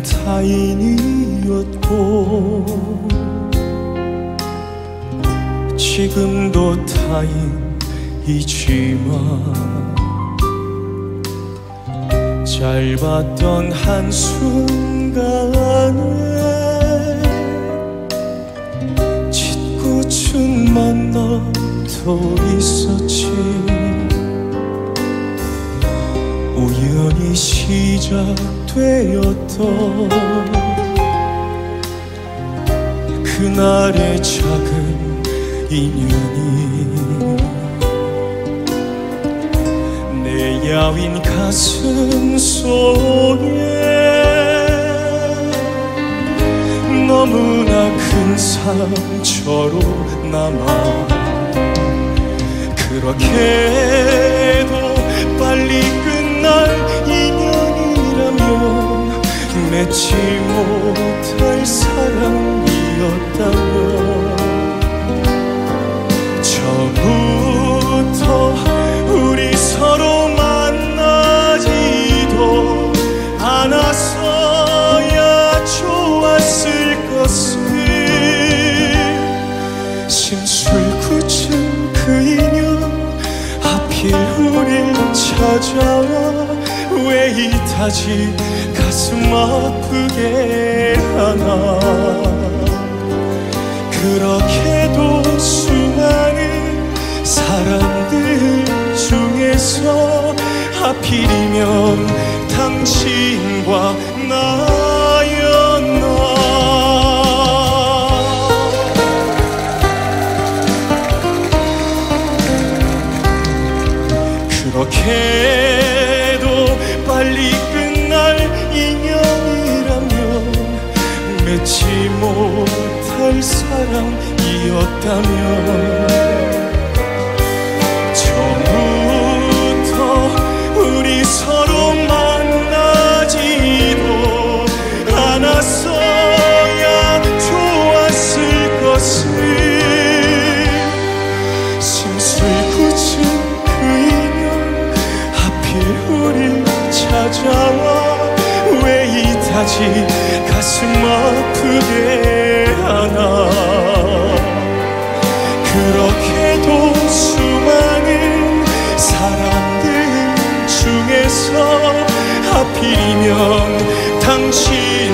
타인이었고 지금도 타인이지만 짧았던 한순간에 짓궂은 만남도 있었지. 우연히 시작되었던 그날의 작은 인연이 내 야윈 가슴 속에 너무나 큰 상처로 남아 그렇게도 빨리 끝날 인연이라면 맺지 못할 사랑이었다면 처음부터 우리 서로 만나지도 않았어야 좋았을 것을. 심술궂은 그 인연 하필 우릴 찾아와 왜 이다지 가슴 아프게 하나. 그렇게도 수많은 사람들 중에서 하필이면 당신과 나였나. 그렇게도 빨리 끝날 인연이라면 맺지 못할 사랑이었다면 처음부터 우리 서로 만나지도 않았어야 좋았을 것을. 심술궂은 그 인연 하필 우릴 찾아와 왜 이다지 가슴 아프게 하나. 그렇게도 수많은 사람들 중에서 하필이면 당신